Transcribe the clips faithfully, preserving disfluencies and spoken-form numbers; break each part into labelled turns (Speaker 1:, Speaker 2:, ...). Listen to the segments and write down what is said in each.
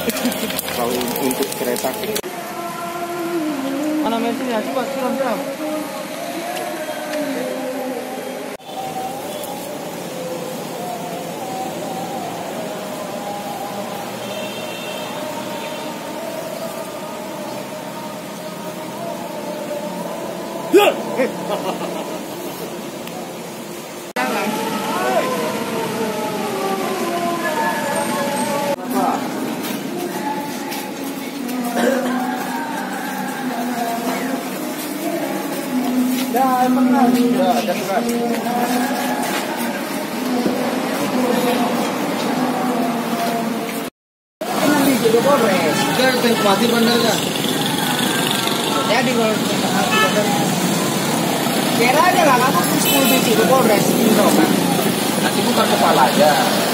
Speaker 1: Kalau untuk kereta mana mesinnya? Coba siram siram.
Speaker 2: Ya, emang kan. Ya, cepat. Ini di Jogo Polres.
Speaker 1: Kan tempati bandarnya.
Speaker 2: Jadi kalau bandar kira aja lah, kamu sepuluh di Jogo Polres ini dong kan.
Speaker 1: Nanti bukan kepala aja.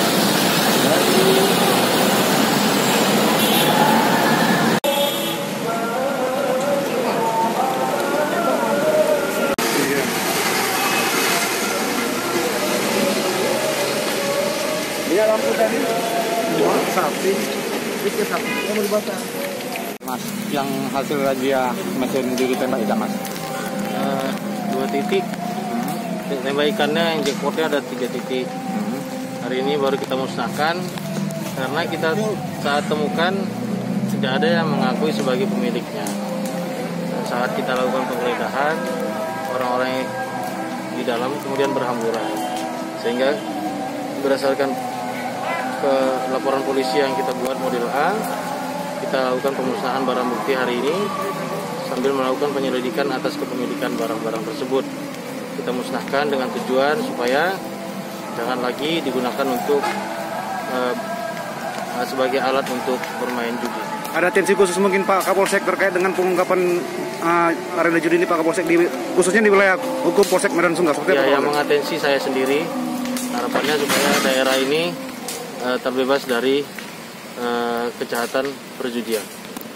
Speaker 2: Dia lampu tadi dua sapi, sedikit sapi yang berbatang.
Speaker 1: Mas, yang hasil razia mesin judi tembak ikan mas?
Speaker 3: Uh, dua titik. Hmm. Tembak ikannya yang jackpotnya ada tiga titik. Hmm. Hari ini baru kita musnahkan karena kita saat temukan tidak ada yang mengakui sebagai pemiliknya. Dan saat kita lakukan penggeledahan, orang-orang yang di dalam kemudian berhamburan, sehingga berdasarkan ke laporan polisi yang kita buat model A, kita lakukan pemusnahan barang bukti hari ini sambil melakukan penyelidikan atas kepemilikan barang-barang tersebut. Kita musnahkan dengan tujuan supaya jangan lagi digunakan untuk uh, sebagai alat untuk bermain judi.
Speaker 4: Ada atensi khusus mungkin Pak Kapolsek terkait dengan pengungkapan uh, arena judi ini Pak Kapolsek, di, khususnya di wilayah hukum Polsek Medan Sunggal?
Speaker 3: Ya, yang mengatensi saya sendiri, harapannya supaya daerah ini uh, terbebas dari uh, kejahatan perjudian.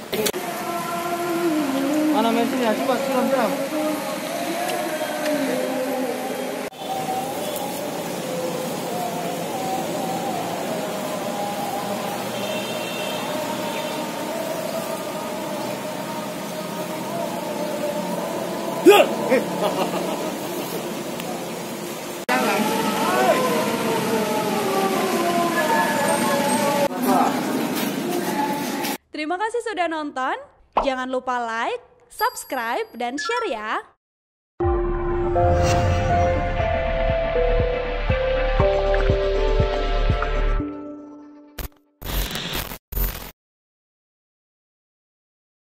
Speaker 1: Mana mesinnya? Coba siram siram.
Speaker 5: Terima kasih sudah nonton. Jangan lupa like, subscribe, dan share ya.